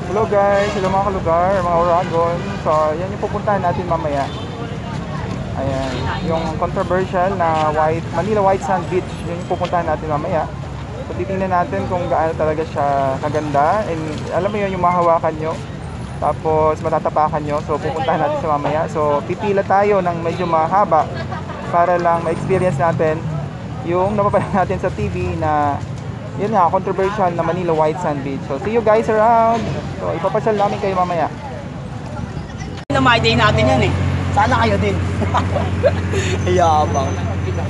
Hello guys, hello mga kalugar, mga Oragon. So, yan yung pupuntahan natin mamaya. Ayan, yung controversial na Manila White Sand Beach, yun yung pupuntahan natin mamaya. So, titingnan natin kung gaano talaga siya kaganda. And alam mo yun, yung mahawakan nyo. Tapos matatapakan nyo. So, pupuntahan natin sa mamaya. So, pipila tayo ng medyo mahaba para lang ma-experience natin yung napapanood natin sa TV na yun nga, controversial na Manila White Sand Beach. So, see you guys around. So, ipapasyal namin kayo mamaya. Namay-day natin yan eh. Sana kayo din. Yabang.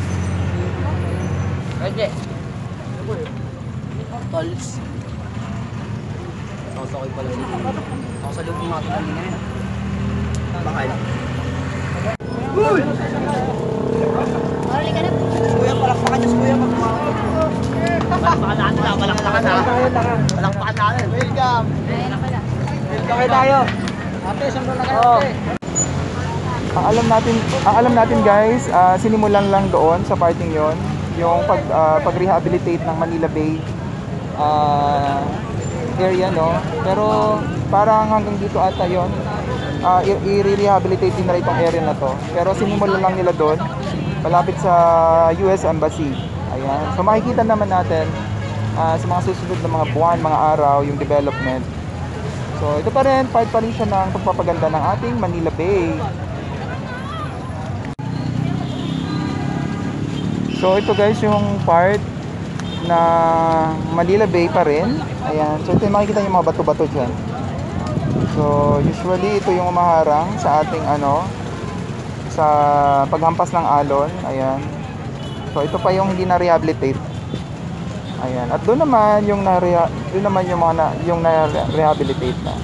Pwede. Tols. Sasakay pala ulit. Kasalubong natin kami na yan. Bakal. Uy! Marali ka na. Kuya, palakpakan niyo. Kuya, magpapakot. Palakpakan natin na. Palakpakan na. Palakpakan natin. Welcome. Welcome tayo. Ate, saan na kayo? Ang alam natin guys, sinimulan lang doon sa parting yon yung pag-rehabilitate ng Manila Bay area, no? Pero parang hanggang dito ata yon, i-rehabilitate din na itong area na to. Pero sinimulan lang nila doon, malapit sa US Embassy. Ayan. So makikita naman natin sa mga susunod na mga buwan, mga araw, yung development. So ito pa rin, part pa rin siya ng pagpapaganda ng ating Manila Bay. So ito guys yung part na Manila Bay pa rin. Ayan. So ito yung makikita yung mga bato-bato dyan. So usually ito yung umaharang sa ating sa paghampas ng alon. Ayan. So ito pa yung hindi na rehabilitate. Ayan. At doon naman yung yung na-rehabilitate na.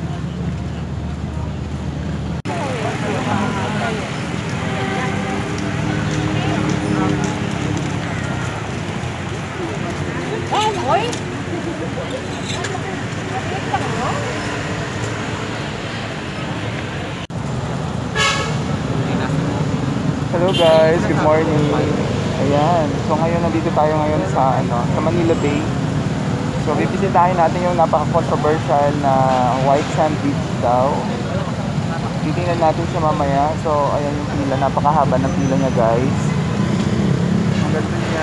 Hello guys, good morning. Ayan. So ngayon nandito tayo ngayon sa sa Manila Bay. So bibisitahin natin yung napaka-controversial na White Sand Beach daw. Titingnan natin siya mamaya. So ayan yung pila, napakahaba ng pila niya guys. Ang ganda niya.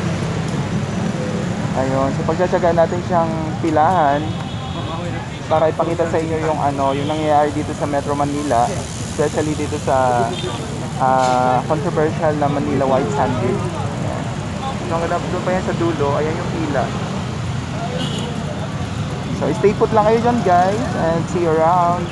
Ayun, so pagtsatsagaan natin siyang pilahan para ipakita sa inyo yung yung nangyayari dito sa Metro Manila, especially dito sa controversial na Manila White Sand Beach. Ayan. So hanggang doon pa yan sa dulo, ayan yung pila. So stay put lang kayo dyan guys and see you around.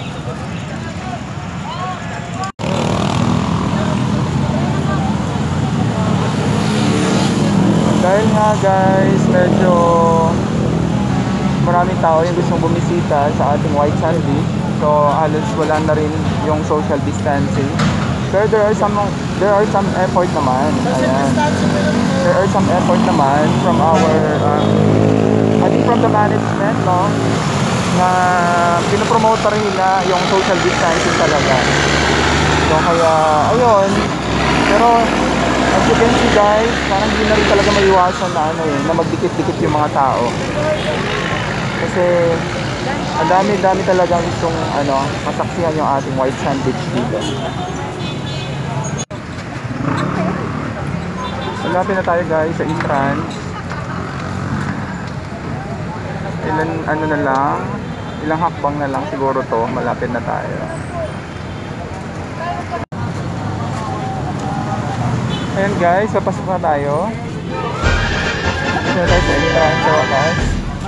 Dahil nga guys, medyo maraming tao yung gustong bumisita sa ating White Sand Beach. So halos wala na rin yung social distancing. Pero there are some effort naman. Ayan. There are some effort naman from our I think from the management, no? Na pinopromote pa rin nila yung social distancing talaga. So kaya ayun. Pero as you can see guys, parang hindi na rin talaga maiwasan na na magdikit-dikit yung mga tao. Kasi ang dami talagang gustong masaksihan yung ating White Sand Beach dito. Malapit na tayo guys sa entrance. Ilang hakbang na lang siguro to, malapit na tayo. Ayan guys, papasok na tayo. Pasok na tayo sa entrance sa wakas.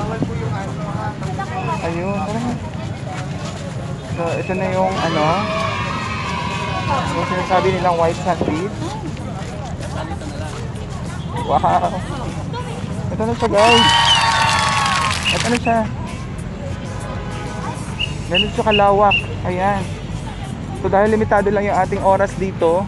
Ayun, tara. So ito na yung yung sinasabi nilang White Sand Beach. Wow! Ito na siya guys. Ito na siya. Ganun siya kalawak. Ayan. So dahil limitado lang yung ating oras dito.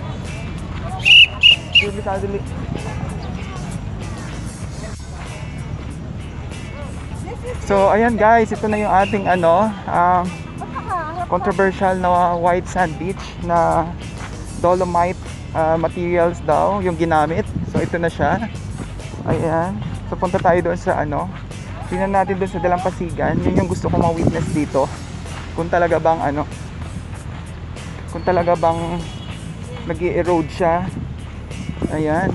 So ayan guys, ito na yung ating controversial na White Sand Beach na dolomite materials daw yung ginamit. So ito na siya. Ayan. So punta tayo doon sa Tingnan natin doon sa dalampasigan. Yun yung gusto kong ma-witness dito. Kung talaga bang ano, kung talaga bang nag-i-erode siya. Ayan.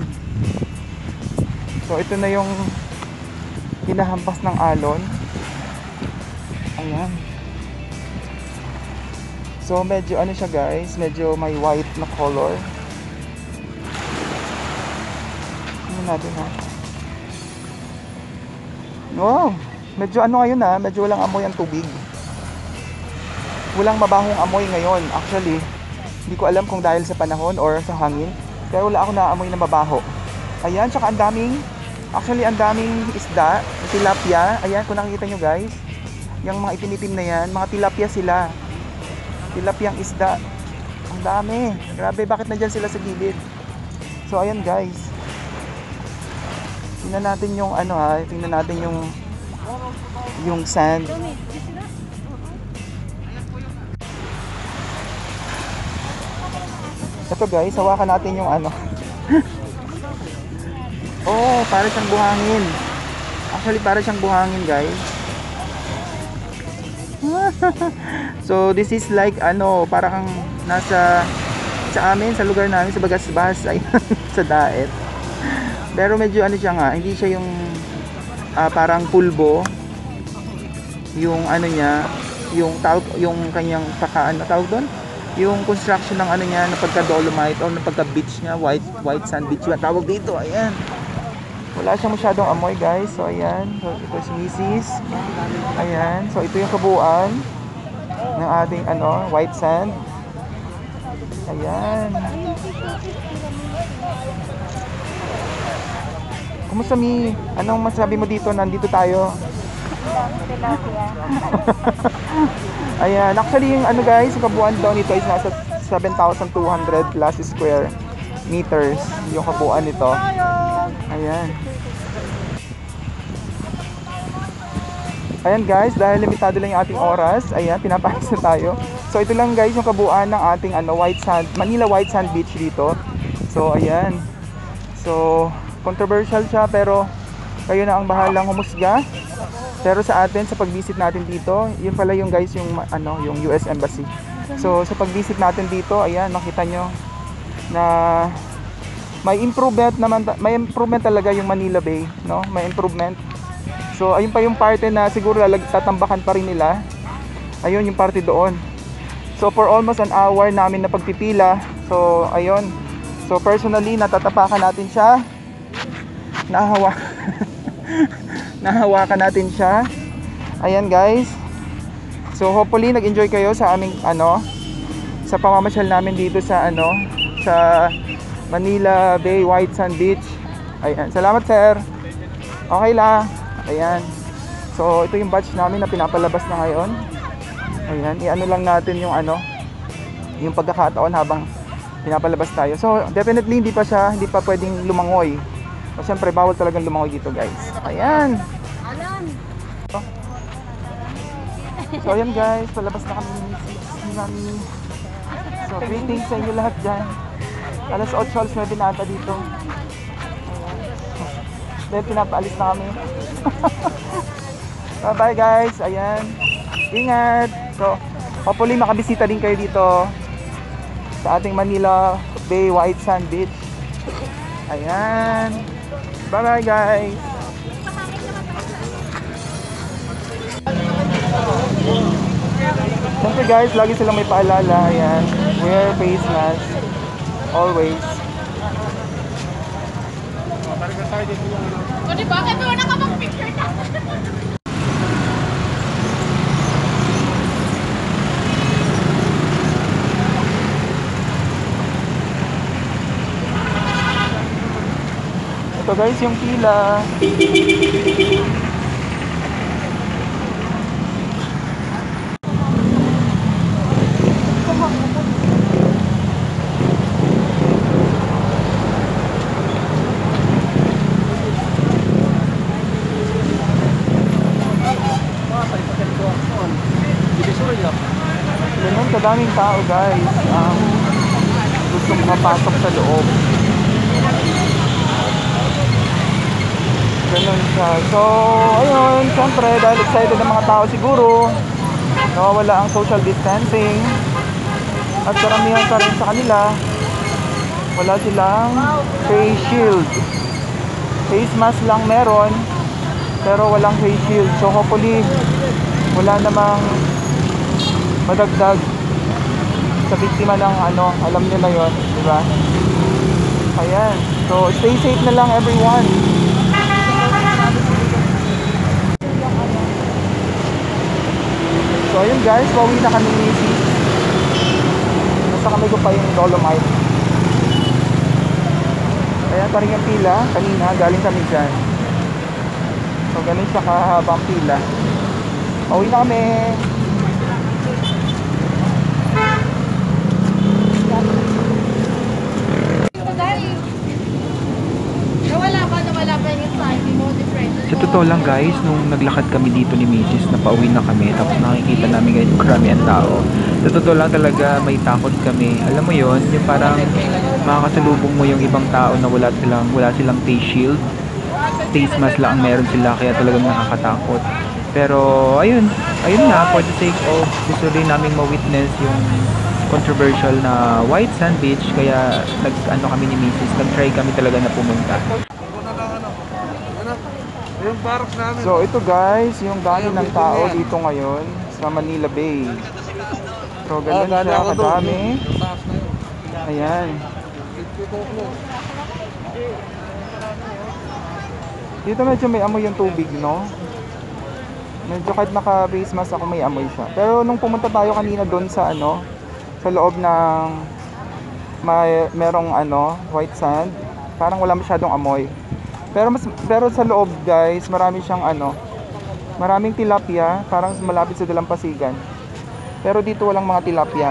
So ito na yung hinahampas ng alon. Ayan. So medyo ano siya guys, medyo may white na color. Tingnan natin ha. Wow, medyo ano ngayon ha, medyo walang amoy ang tubig. Walang mabahong amoy ngayon. Actually, hindi ko alam kung dahil sa panahon or sa hangin, kaya wala ako naamoy na mabaho. Ayan, tsaka ang daming, actually ang daming isda, tilapia. Ayan, kung nakikita nyo guys, yung mga itinitim na yan, mga tilapia sila. Tilapiang isda. Ang dami. Grabe, bakit nandyan sila sa gilid? So ayan guys. Tingnan natin yung ano ha, tingnan natin yung sand. Ito guys, hawakan natin yung ano. Oh, para siyang buhangin. Actually, para siyang buhangin guys. So this is like ano, parang nasa sa amin, sa lugar namin, sa Bagasbas, ay sa Daet. Pero medyo ano siya nga, hindi siya yung parang pulbo. Yung ano niya, yung kanyang pakaan na tawag doon, yung construction ng ano niya, na pagka dolomite o na pagka beach niya, white sand beach yung tawag dito. Ayan. Wala siyang masyadong amoy guys. So ayan, so ito si Mrs. Ayan, so ito yung kabuuan ng ating ano, white sand. Ayan. Kumusta Mi? Anong masabi mo dito? Nandito tayo. Ayan, actually yung ano guys, yung kabuuan daw nito is nasa 7,200 plus square meters yung kabuuan nito. Ayan. Ayan guys, dahil limitado lang yung ating oras, ayan, pinapalis na tayo. So ito lang guys yung kabuuan ng ating ano, Manila White Sand Beach dito. So ayan. So controversial siya, pero kayo na ang bahalang humusga. Pero sa atin, sa pag-visit natin dito, yun pala yung guys, yung ano, yung US Embassy. So sa pag-visit natin dito, ayan, makita nyo na may improvement talaga yung Manila Bay, no? May improvement. So ayun pa yung parte na siguro tatambakan pa rin nila. Ayun yung parte doon. So for almost an hour namin na pagpipila. So ayun. So personally, natatapakan natin siya. Nahawakan natin siya. Ayan guys. So hopefully nag-enjoy kayo sa aming ano, sa pamamasyal namin dito sa ano, sa Manila Bay White Sand Beach. Ayan, salamat sir. Okay lang. Ayan. So ito yung batch namin na pinapalabas na ngayon. Ayan, i-ano lang natin yung ano, yung pagkakataon habang pinapalabas tayo. So definitely hindi pa pwedeng lumangoy. O syempre bawal talagang lumangoy dito guys. Ayan. So ayan guys, palabas na kami ni Mami. So greetings sa inyo lahat dyan. Alas 8:09 na ata dito. Then pinapaalis na kami. Bye bye guys. Ayan. Ingat. So hopefully makabisita din kayo dito sa ating Manila Bay White Sand Beach. Ayan. Bye bye guys. Siyempre guys, lagi silang may paalala. Ayan. Wear face mask. Always. O diba? Kasi wala ka bang picture na. Ito guys yung pila. Ganun kadaming tao guys, gustong makapasok sa loob. Ganun siya. So, ayun, syempre, dahil excited ang mga tao siguro, nawawala ang social distancing, at karamihan pa rin sa kanila, wala silang face shield. Face mask lang meron, pero walang face shield. So, hopefully, wala namang madagdag sa biktima ng ano, alam nyo na yun, di ba? Ayan. So, stay safe na lang everyone. So, ayun guys, pauwi na kami ni Sis. Nasa kami ko pa yung Dolomite. Ayan pa rin yung pila. Kanina, galing kami dyan. So, ganun siya kahabang pila. Pauwi na kami. Nawala pa yung anxiety mo, depression Sa totoo lang guys, nung naglakad kami dito ni Mrs. na pauwi na kami, tapos nakikita namin ngayon karami ang tao. Sa totoo lang talaga may takot kami. Alam mo yon, yung parang makakasalubong mo yung ibang tao na wala silang face shield. Face mask lang ang meron sila, kaya talagang nakakatakot. Pero ayun nga, for the sake of gusto rin namin ma-witness yung controversial na White Sand Beach, kaya nag-ano kami ni Mrs. Nag-try kami talaga na pumunta. Yung barracks namin. So, ito guys, yung dami ng tao dito ngayon sa Manila Bay. So, ganun siya kadami. Ayan. Dito medyo may amoy yung tubig, no? Medyo kahit naka-face mask ako, may amoy siya. Pero nung pumunta tayo kanina doon sa ano, sa loob ng merong ano, white sand, parang wala masyadong amoy. Pero sa loob, guys, marami siyang ano, maraming tilapia, parang malapit sa dalampasigan. Pero dito walang mga tilapia.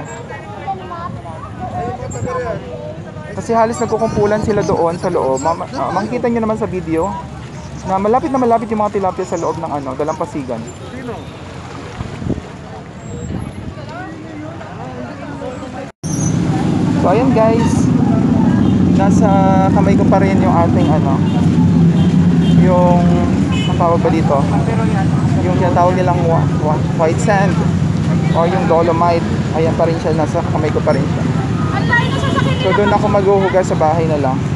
Kasi halos nagkukumpulan sila doon sa loob. Makikita nyo naman sa video na malapit yung mga tilapia sa loob ng ano, dalampasigan. So ayan guys, nasa kamay ko pa rin yung ating ano, yung ang tawag ba dito, yung tinatawag nilang white sand or yung dolomite. Ayan pa rin siya, nasa kamay ko pa rin siya. So doon ako maghuhugas sa bahay na lang.